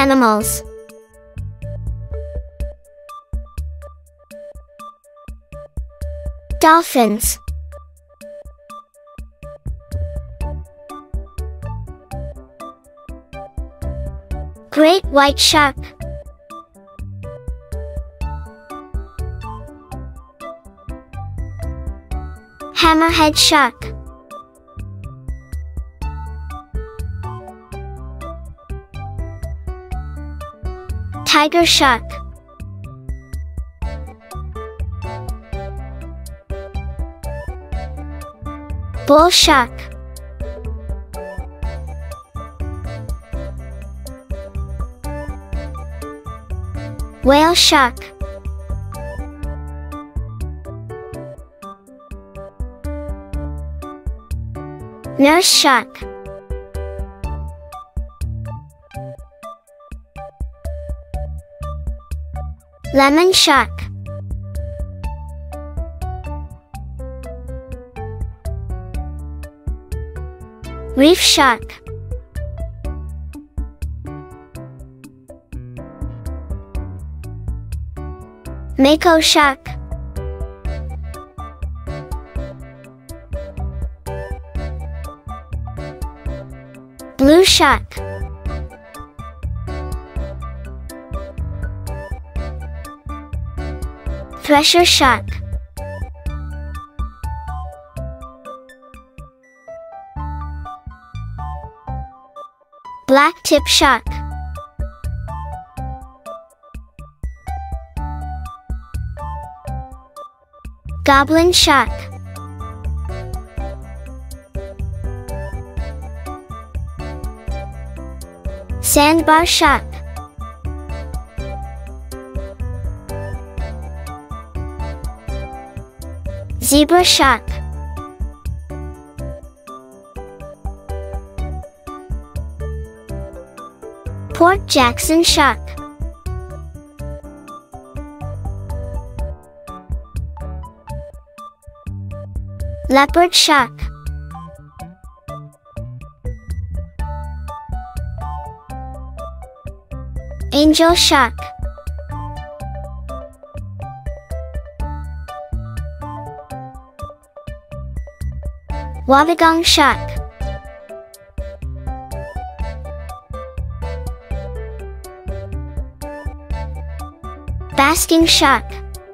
animals. Dolphins. Great white shark. Hammerhead shark. Tiger shark. Bull shark. Whale shark. Nurse shark. Lemon shark. Reef shark. Mako shark. Blue shark. Thresher shark. Black tip shark. Goblin shark. Sandbar shark. Zebra shark. Port Jackson shark. Leopard shark. Angel shark. Wobbegong shark. Basking shark.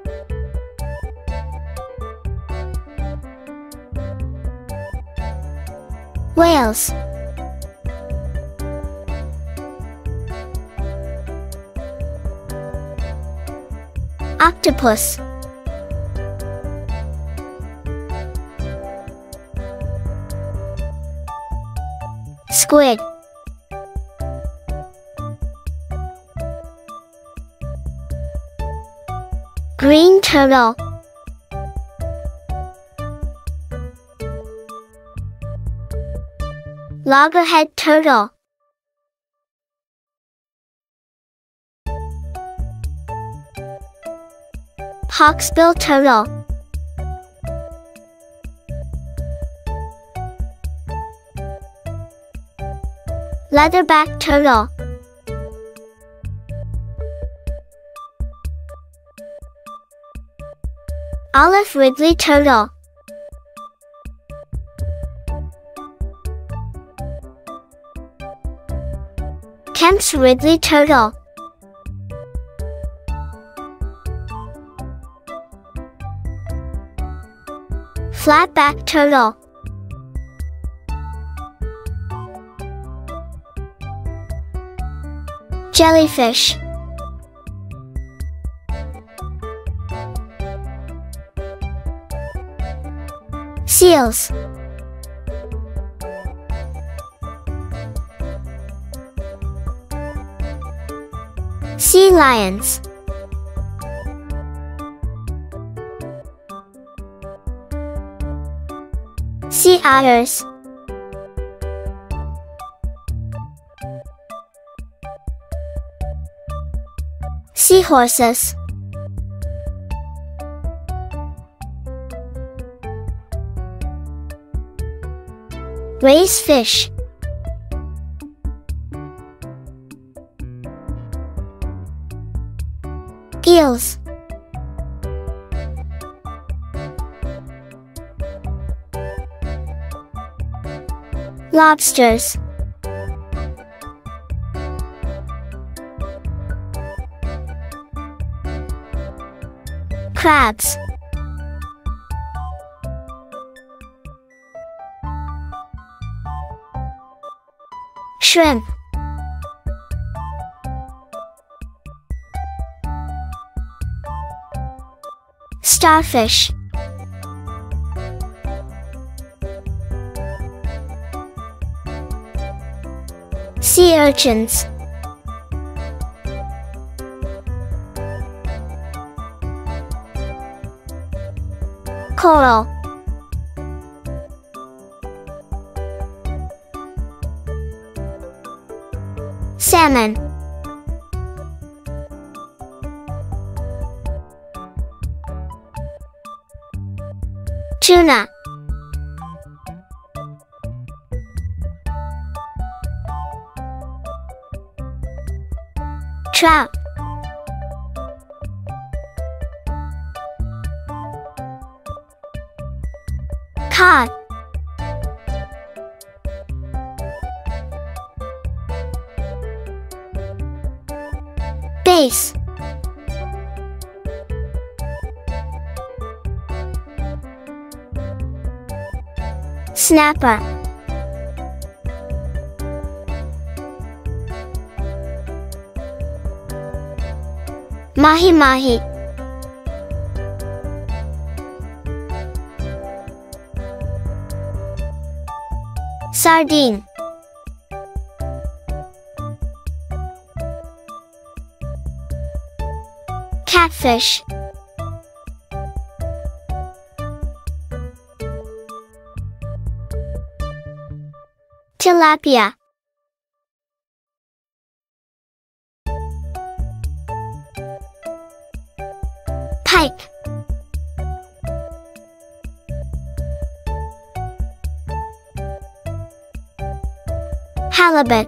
Whales. Octopus. Squid. Green turtle. Loggerhead turtle. Hawksbill turtle. Leatherback turtle. Olive Ridley turtle. Kemp's Ridley turtle. Flatback turtle. Jellyfish. Seals. Sea lions. Sea otters. Seahorses. Racefish. Eels. Lobsters. Crabs. Shrimp. Starfish. Sea urchins. Coral. Salmon. Tuna. Trout. Cod. Bass. Snapper. Mahi mahi. Sardine. Catfish. Tilapia. Pike. Halibut.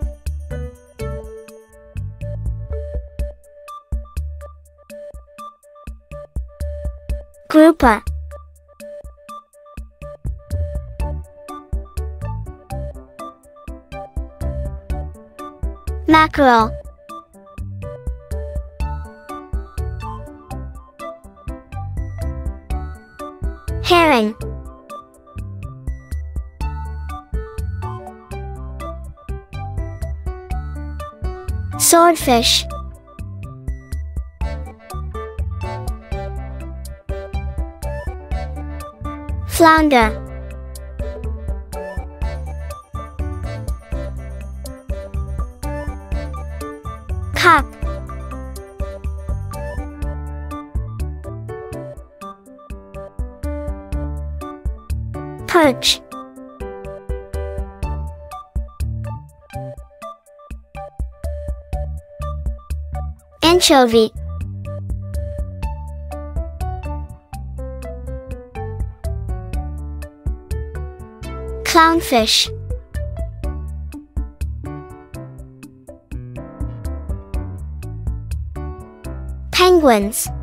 Grouper. Mackerel. Herring. Swordfish. Flounder. Cock. Perch. Anchovy. Clownfish. Penguins.